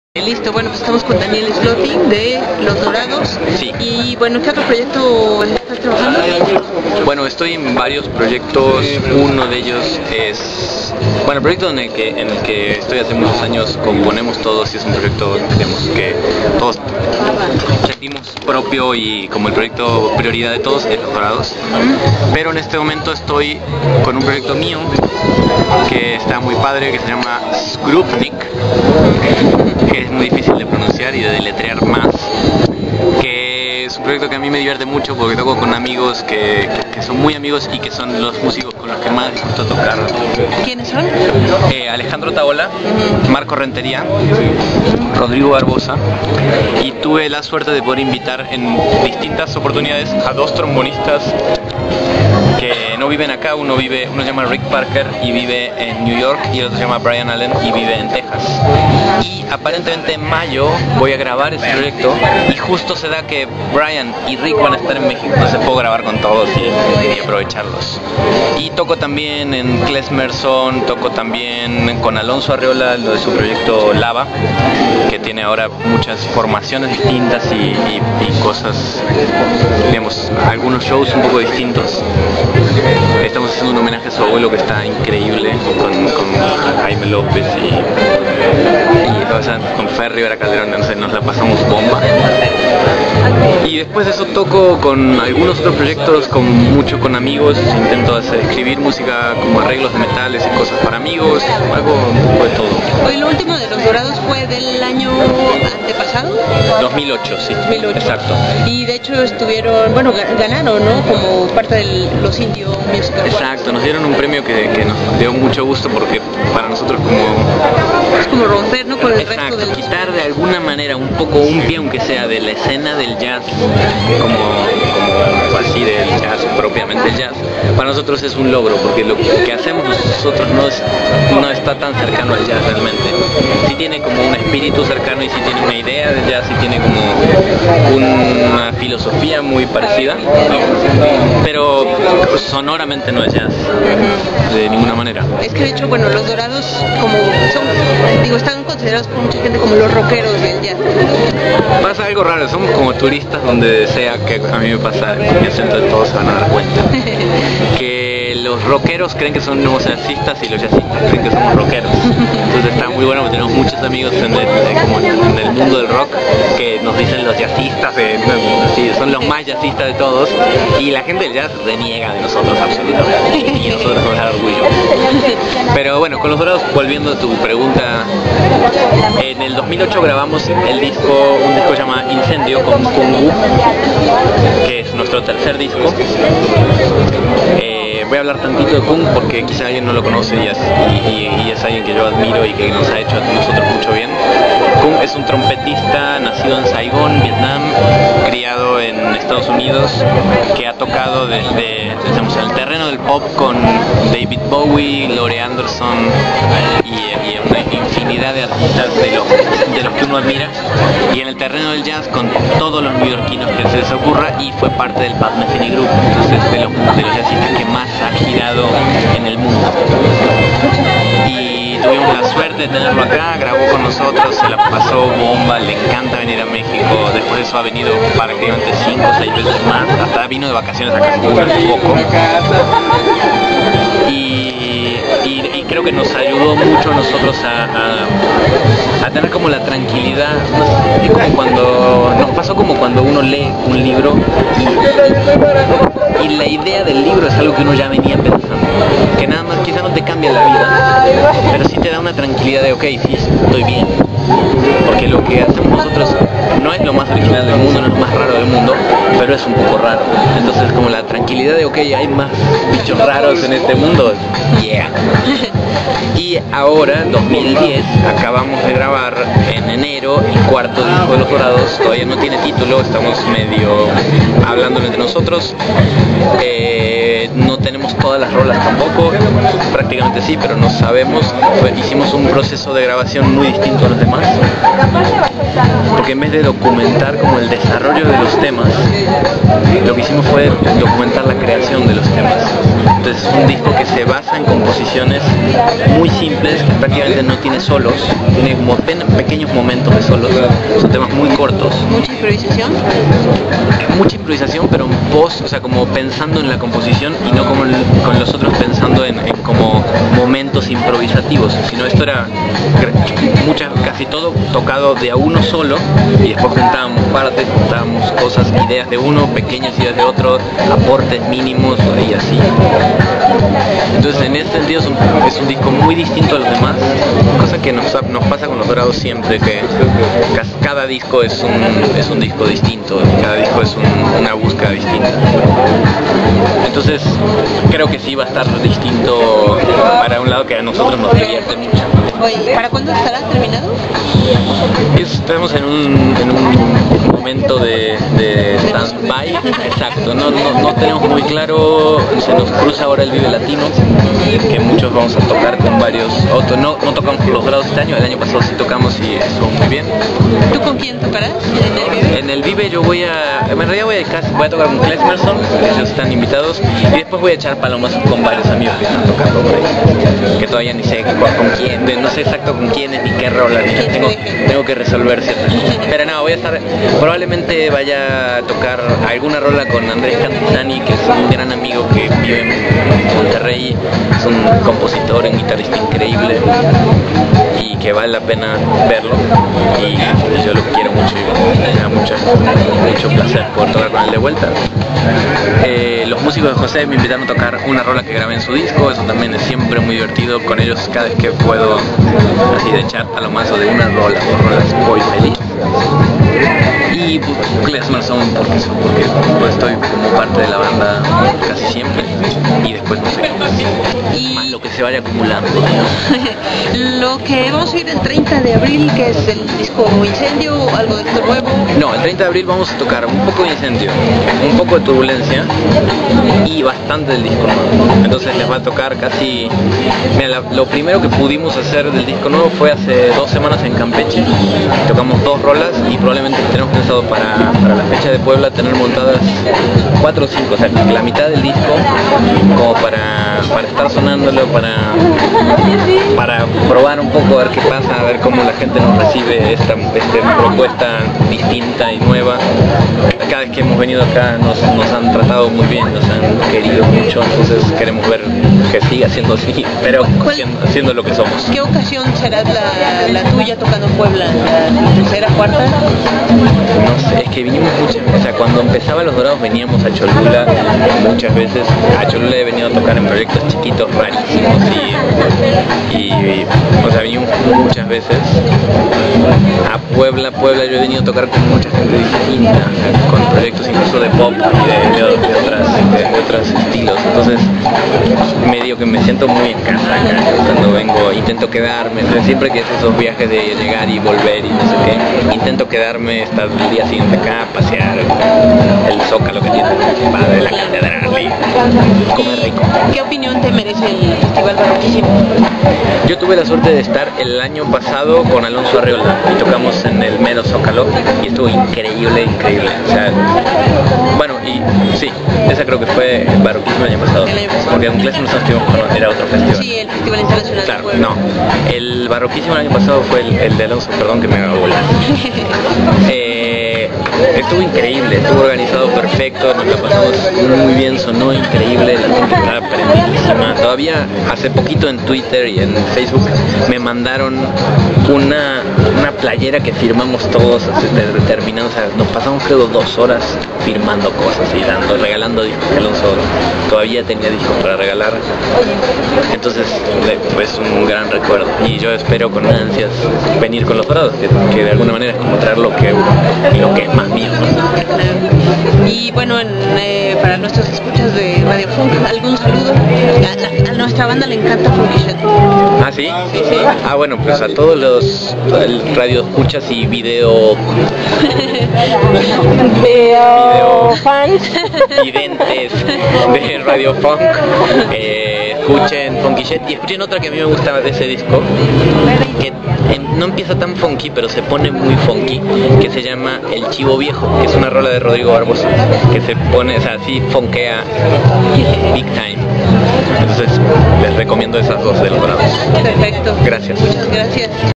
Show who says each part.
Speaker 1: Listo, bueno, pues estamos con Daniel Slotting de Los Dorados.
Speaker 2: Sí.
Speaker 1: Y bueno, ¿qué otro proyecto estás trabajando?
Speaker 2: Bueno, estoy en varios proyectos. Uno de ellos es, bueno, el proyecto en el que estoy hace muchos años, componemos todos, y es un proyecto, digamos, que todos sentimos propio y como el proyecto prioridad de todos es Los Dorados. Pero en este momento estoy con un proyecto mío que está muy padre, que se llama Skrupnik, que es muy difícil de pronunciar y de deletrear más, que es un proyecto que a mí me divierte mucho porque toco con amigos que son muy amigos y que son los músicos con los que más disfruto tocar.
Speaker 1: ¿Quiénes son?
Speaker 2: Alejandro Taola, Marco Rentería, Rodrigo Barbosa, y tuve la suerte de poder invitar en distintas oportunidades a dos trombonistas que no viven acá. Uno se llama Rick Parker y vive en New York, y el otro se llama Brian Allen y vive en Texas. Y aparentemente en mayo voy a grabar ese proyecto, y justo se da que Brian y Rick van a estar en México, entonces puedo grabar con todos y aprovecharlos. Y toco también en Klezmerson, toco también con Alonso Arreola, lo de su proyecto Lava, que tiene ahora muchas formaciones distintas y cosas, digamos, algunos shows un poco distintos. Estamos haciendo un homenaje a su abuelo que está increíble, con Jaime López y o sea, con Fer Rivera Calderón, entonces nos la pasamos bomba. Y después de eso toco con algunos otros proyectos, con amigos, intento escribir música como arreglos de metales y cosas para amigos, algo un poco de todo.
Speaker 1: Hoy lo último de Los Dorados fue del año antepasado.
Speaker 2: 2008, sí.
Speaker 1: 2008.
Speaker 2: Exacto.
Speaker 1: Y de hecho estuvieron, bueno, ganaron, ¿no? Como parte de los Indio Music Awards.
Speaker 2: Exacto, nos dieron un premio que nos dio mucho gusto porque para nosotros
Speaker 1: es como romper, ¿no? Con el resto del...
Speaker 2: quitar de alguna manera un pie, aunque sea, de la escena del jazz, como así del jazz, propiamente el jazz. Para nosotros es un logro, porque lo que hacemos nosotros no está tan cercano al jazz realmente. Sí tiene como un espíritu cercano, y sí tiene una idea del jazz, y tiene como una filosofía muy parecida, pero sonoramente no es jazz, de ninguna manera.
Speaker 1: Es que de hecho, bueno, Los Dorados están considerados por mucha gente como los rockeros del jazz.
Speaker 2: Pasa algo raro, somos como turistas donde sea, que a mí me pasa, en el centro de todos se van a dar cuenta, que los rockeros creen que son los jazzistas y los jazzistas creen que somos rockeros. Entonces está muy bueno porque tenemos muchos amigos en el mundo del rock que nos dicen los jazzistas, son los más jazzistas de todos, y la gente del jazz reniega de nosotros absolutamente, y nosotros nos da orgullo. Pero bueno, con Los Dorados, volviendo a tu pregunta, en el 2008 grabamos un disco que se llama Incendio con Kungu, que es nuestro tercer disco. Voy a hablar tantito de Kung porque quizá alguien no lo conoce y es alguien que yo admiro y que nos ha hecho a nosotros mucho bien. Kung es un trompetista nacido en Saigón, Vietnam, criado en Estados Unidos, que ha tocado desde el terreno del pop con David Bowie, Laurie Anderson y una infinidad de artistas de los que uno admira, y en el terreno del jazz con todos los neoyorquinos que se les ocurra, y fue parte del Pat Metheny Group, entonces de los jazzistas que más ha girado en el mundo. Y tuvimos la suerte de tenerlo acá, grabó con nosotros, se la pasó bomba, le encanta venir a México. Después de eso ha venido prácticamente 5 o 6 veces más, hasta vino de vacaciones a Cancún un poco. Y creo que nos ayudó mucho a nosotros a tener como la tranquilidad, no sé, nos pasó como cuando uno lee un libro y la idea del libro es algo que uno ya venía pensando, que nada más quizá no te cambia la vida, pero sí te da una tranquilidad de ok, sí, estoy bien, porque lo que hacemos nosotros no es lo más original del mundo, no es lo más raro del mundo, pero es un poco raro. Entonces como la tranquilidad de ok, hay más bichos raros en este mundo, yeah. Y ahora, 2010, acabamos de grabar en enero el cuarto disco de Los Dorados. Todavía no tiene título, estamos medio hablando entre nosotros. No tenemos todas las rolas tampoco, prácticamente sí, pero no sabemos. Hicimos un proceso de grabación muy distinto a los demás, porque porque en vez de documentar como el desarrollo de los temas, lo que hicimos fue documentar la creación de los temas. Entonces es un disco que se basa en composiciones muy simples, que prácticamente no tiene solos, tiene como pequeños momentos de solos, son temas muy cortos.
Speaker 1: ¿Mucha improvisación?
Speaker 2: Mucha improvisación, pero en voz, o sea, como pensando en la composición y no como con los otros pensando en como momentos improvisativos, sino esto era casi todo tocado de a uno solo, y después juntábamos partes, juntábamos cosas, ideas de uno, pequeñas ideas de otro, aportes mínimos y así. Entonces en ese sentido es un disco muy distinto a los demás, cosa que nos pasa con Los Dorados siempre, que cada disco es un disco distinto, cada disco es una búsqueda distinta. Entonces creo que sí va a estar distinto para un lado que a nosotros nos divierte mucho.
Speaker 1: Oye, ¿para cuándo estará terminado?
Speaker 2: Estamos en un momento de stand-by, exacto, no tenemos muy claro, se nos cruza ahora el Vive Latino, que muchos vamos a tocar con varios otros, no tocamos con Los Dorados este año, el año pasado sí tocamos y estuvo muy bien.
Speaker 1: ¿Tú con quién tocarás en el Vive?
Speaker 2: En el Vive yo en realidad voy a tocar con Klezmerson, ellos están invitados, y después voy a echar palomas con varios amigos que están tocando por ahí, que todavía ni sé con quién, no sé exacto con quiénes ni qué rolas, tengo que resolver ciertas cosas. Pero no, voy a estar, probablemente vaya a tocar alguna rola con Andrés Cantizani, que es un gran amigo que vive en Monterrey, es un compositor, un guitarrista increíble y que vale la pena verlo, y yo lo quiero mucho y me da mucho placer poder tocar con él de vuelta. Los músicos de José me invitaron a tocar una rola que grabé en su disco, eso también es siempre muy divertido con ellos. Cada vez que puedo así de echar palomazo de una rola, dos rolas, voy feliz. Y Klezmerson porque estoy como parte de la banda casi siempre, y después no sé qué más lo que se vaya acumulando.
Speaker 1: Lo que vamos a ir el 30 de abril, que es el disco Incendio, algo de esto nuevo.
Speaker 2: No, el 30 de abril vamos a tocar un poco de Incendio, un poco de Turbulencia y bastante del disco nuevo. Entonces les va a tocar casi... Mira, lo primero que pudimos hacer del disco nuevo fue hace 2 semanas en Campeche. Tocamos 2 rolas y probablemente tenemos pensado para la fecha de Puebla tener montadas 4 o 5, o sea, la mitad del disco como para estar sonándolo, para probar un poco, a ver qué pasa, a ver cómo la gente nos recibe esta propuesta distinta y nueva. Cada vez que hemos venido acá nos han tratado muy bien, nos han querido mucho, entonces queremos ver que siga siendo así, pero siendo lo que somos.
Speaker 1: ¿Qué ocasión será la tuya tocando en Puebla? ¿La tercera, cuarta?
Speaker 2: No sé, es que vinimos muchas, o sea, cuando empezaba Los Dorados veníamos a Cholula muchas veces. A Cholula he venido a tocar en proyectos chiquitos rarísimos y o sea, vinimos muchas veces. A Puebla yo he venido a tocar con mucha gente distinta, con proyectos incluso de pop y de otros estilos. Entonces medio que me siento muy en casa acá. Cuando vengo intento quedarme, siempre que es esos viajes de llegar y volver y no sé qué, intento quedarme, estar el día siguiente acá, pasear el Zócalo que tiene el padre, la catedral y comer rico.
Speaker 1: ¿Qué opinión te merece el Festival Barroquísimo?
Speaker 2: Yo tuve la suerte de estar el año pasado con Alonso Arreola y tocamos en el mero Zócalo y estuvo increíble. O sea, bueno, y sí, esa creo que fue el Barroquísimo el año pasado, porque en Klezmerson estuvimos con, era otro festival.
Speaker 1: Sí, el Festival Internacional.
Speaker 2: Claro, no, el Barroquísimo el año pasado fue el de Alonso, perdón que me haga volar. Estuvo increíble, estuvo organizado perfecto, nos la pasamos muy bien, sonó increíble, la gente estaba prendidísima. Todavía hace poquito en Twitter y en Facebook me mandaron una playera que firmamos todos terminando, o sea, nos pasamos creo 2 horas firmando cosas y regalando discos. Alonso todavía tenía discos para regalar, entonces es un gran recuerdo y yo espero con ansias venir con Los Dorados, que de alguna manera es como traer lo que es más mío, ¿no?
Speaker 1: Y bueno, para nuestros escuchas de Radio Funk, ¿algún saludo? A nuestra banda le encanta Funkishet.
Speaker 2: ¿Ah, sí? Sí. Ah, bueno, pues a todos los radio escuchas y video
Speaker 3: fans,
Speaker 2: videntes de Radio Funk, escuchen Funkishet y escuchen otra que a mí me gusta de ese disco, que no empieza tan funky, pero se pone muy funky, que se llama El Chivo Viejo, que es una rola de Rodrigo Barbosa, que se pone, o sea, así funkea big time. Entonces les recomiendo esas dos de Los Bravos.
Speaker 1: Perfecto.
Speaker 2: Gracias.
Speaker 1: Muchas gracias.